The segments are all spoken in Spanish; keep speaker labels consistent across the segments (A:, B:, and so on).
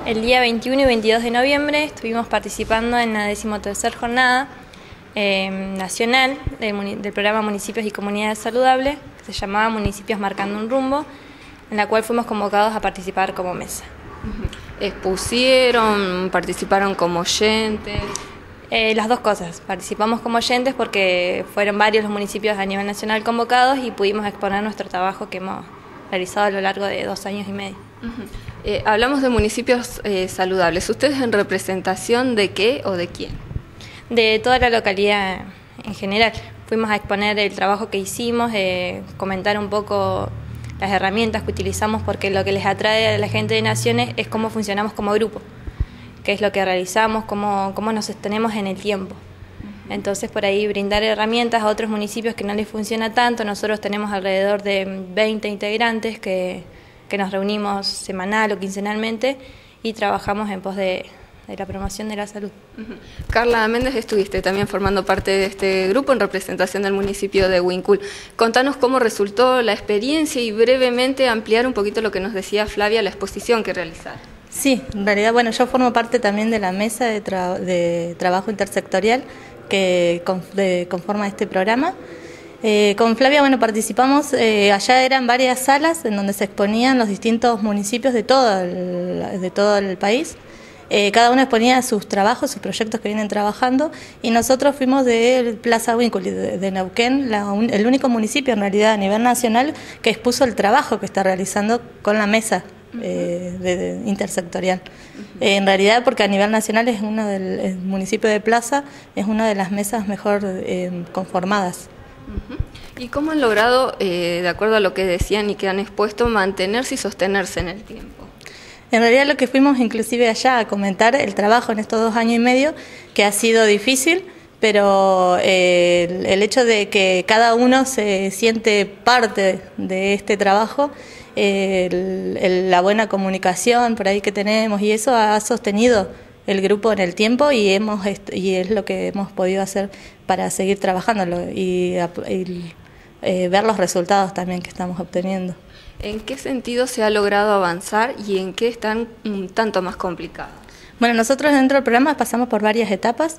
A: El día 21 y 22 de noviembre estuvimos participando en la 13ª jornada nacional del programa Municipios y Comunidades Saludables, que se llamaba Municipios Marcando un Rumbo, en la cual fuimos convocados a participar como mesa.
B: ¿Expusieron, participaron como oyentes?
A: Las dos cosas. Participamos como oyentes porque fueron varios los municipios a nivel nacional convocados y pudimos exponer nuestro trabajo que hemos realizado a lo largo de 2 años y medio.
B: Hablamos de municipios saludables. ¿Ustedes en representación de qué o de quién?
A: De toda la localidad en general. Fuimos a exponer el trabajo que hicimos, comentar un poco las herramientas que utilizamos, porque lo que les atrae a la gente de Naciones es cómo funcionamos como grupo, qué es lo que realizamos, cómo nos sostenemos en el tiempo. Entonces, por ahí brindar herramientas a otros municipios que no les funciona tanto. Nosotros tenemos alrededor de 20 integrantes que nos reunimos semanal o quincenalmente y trabajamos en pos de la promoción de la salud.
B: Carla Méndez, estuviste también formando parte de este grupo en representación del municipio de Huincul. Contanos cómo resultó la experiencia y brevemente ampliar un poquito lo que nos decía Flavia, la exposición que realizaron.
C: Sí, en realidad, bueno, yo formo parte también de la mesa de trabajo intersectorial que conforma este programa. Con Flavia, bueno, participamos, allá eran varias salas en donde se exponían los distintos municipios de todo el país. Cada uno exponía sus trabajos, sus proyectos que vienen trabajando, y nosotros fuimos de Plaza Huincul, de Neuquén, el único municipio en realidad a nivel nacional que expuso el trabajo que está realizando con la mesa intersectorial. En realidad, porque a nivel nacional es el municipio de Plaza es una de las mesas mejor conformadas.
B: ¿Y cómo han logrado, de acuerdo a lo que decían y que han expuesto, mantenerse y sostenerse en el tiempo?
C: En realidad lo que fuimos inclusive allá a comentar el trabajo en estos 2 años y medio, que ha sido difícil, pero el hecho de que cada uno se siente parte de este trabajo, la buena comunicación por ahí que tenemos, y eso ha sostenido el grupo en el tiempo y es lo que hemos podido hacer para seguir trabajándolo y ver los resultados también que estamos obteniendo.
B: ¿En qué sentido se ha logrado avanzar y en qué están un tanto más complicados?
C: Bueno, nosotros dentro del programa pasamos por varias etapas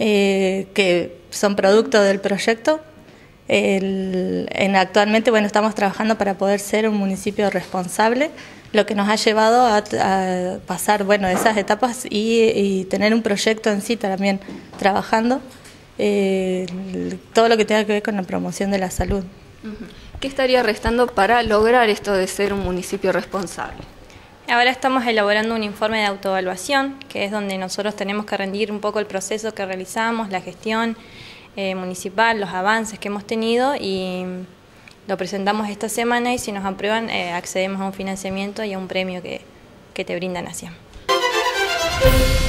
C: que son producto del proyecto. Actualmente, bueno, estamos trabajando para poder ser un municipio responsable, lo que nos ha llevado a pasar, bueno, esas etapas y tener un proyecto en sí también trabajando, todo lo que tenga que ver con la promoción de la salud.
B: ¿Qué estaría restando para lograr esto de ser un municipio responsable?
A: Ahora estamos elaborando un informe de autoevaluación, que es donde nosotros tenemos que rendir un poco el proceso que realizamos, la gestión municipal, los avances que hemos tenido, y lo presentamos esta semana, y si nos aprueban accedemos a un financiamiento y a un premio que te brinda Nación.